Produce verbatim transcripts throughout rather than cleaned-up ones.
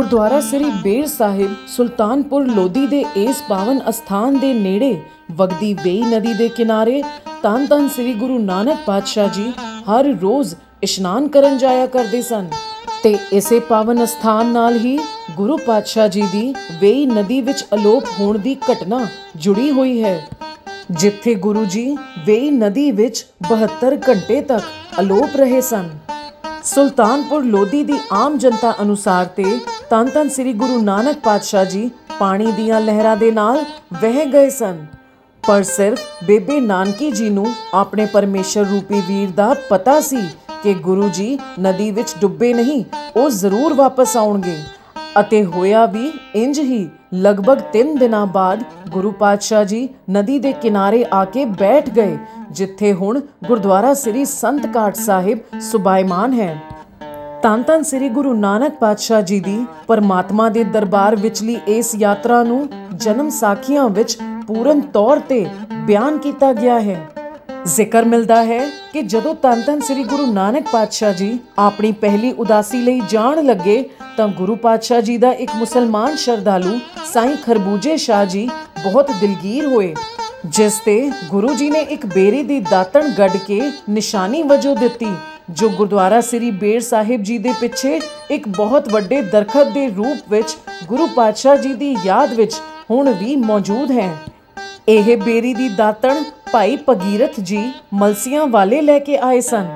गुरुद्वारा श्री बेर साहिब सुल्तानपुर लोधी दे इस पावन अस्थान दे नेड़े वगदी वेई नदी दे किनारे धन धन श्री गुरु नानक पातशाह जी हर रोज़ इशनान करन जाया करदे सन ते इसे पावन अस्थान नाल ही गुरु पातशाह जी दी वेई नदी विच अलोप होण दी घटना जुड़ी हुई है, जिथे गुरु जी वेई नदी विच बहत्तर घंटे तक अलोप रहे सन। सुल्तानपुर लोधी दी आम जनता अनुसार ते धन धन श्री गुरु नानक पातशाह जी पानी दियां लहरां दे नाल वह गए सन, पर सिर्फ बेबे नानकी जी नूं अपने परमेश्वर रूपी वीर दा पता सी कि गुरु जी नदी विच डुब्बे नहीं, वो जरूर वापस आउणगे। अते होया भी इंज ही लगभग तीन दिनां बाद गुरु पातशाह जी नदी दे किनारे आके बैठ गए, जिथे हुण गुरुद्वारा श्री संत घाट साहिब सुभायमान है। धन धन श्री गुरु नानक पातशाह जी दी परमात्मा दे दरबार विचली इस यात्रा नूं जन्म साखियां विच पूर्ण तौर ते बयान किया गया है। जिक्र मिलता है कि जदों धन धन श्री गुरु नानक पातशाह जी अपनी पहली उदासी लई जाण लगे तां गुरु पातशाह जी दा एक मुसलमान श्रद्धालु साईं खरबूजे शाह जी बहुत दिलगीर होए, जिस ते गुरु जी ने एक बेरी दी दातण गढ़ के निशानी वजों दिती, जो गुरुद्वारा श्री बेर साहिब जी दे पिछे एक बहुत वड्डे दरखत दे रूप विच गुरु पातशाह जी दी याद विच हुण भी मौजूद है। यह बेरी दी दातण भाई भगीरथ जी मलसियां वाले लैके आए सन।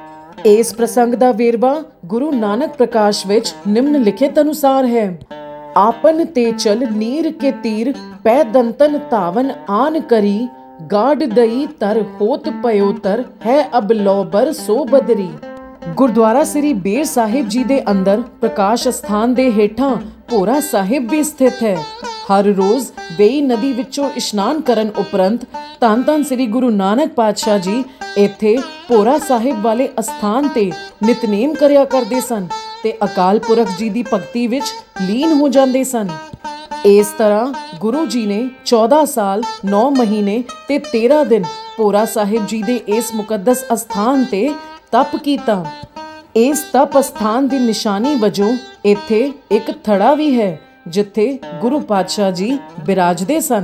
इस प्रसंग दा वेरवा गुरु नानक प्रकाश विच निम्नलिखित अनुसार है। आपन ते चल नीर के तीर पै दंतन धावन आन करी, गाड़ दई तर होत पयोतर है अब लौबर सो बदरी। गुरुद्वारा श्री बेर साहिब जी दे अंदर प्रकाश स्थान दे हेठां भोरा साहिब भी स्थित है। हर रोज वेई नदी विचों इशनान करन उपरंत धन धन श्री गुरु नानक पातशाह जी इत्थे भोरा साहिब वाले अस्थान ते नितनेम करया करदे सन ते अकाल पुरख जी दी भगती विच लीन हो जांदे सन। इस तरह गुरु जी ने चौदह साल नौ महीने ते तेरह दिन भोरा साहिब जी दे इस मुकद्दस अस्थान ते तप कीता। इस तप अस्थान दी निशानी वजों इत्थे एक थड़ा भी है, जिथे गुरु पातशाह जी बिराजदे सन।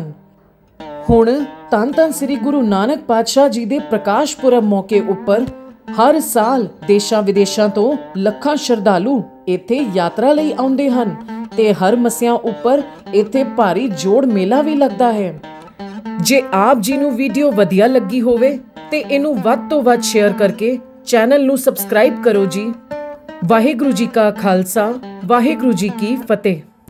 हुण धन धन श्री गुरु नानक पातशाह जी दे प्रकाश पुरब मौके उपर हर साल देशां विदेशां तो लखां श्रद्धालु इत्थे यात्रा लई आउंदे हन ते हर मस्सियां उपर इत्थे भारी जोड़ मेला भी लगदा है। जे आप जी नूं वीडियो वधिया लगी होवे ते इनू वध तो वध शेयर करके चैनल नूं सबसक्राइब करो जी। वाहिगुरू जी का खालसा, वाहिगुरू जी की फतेह।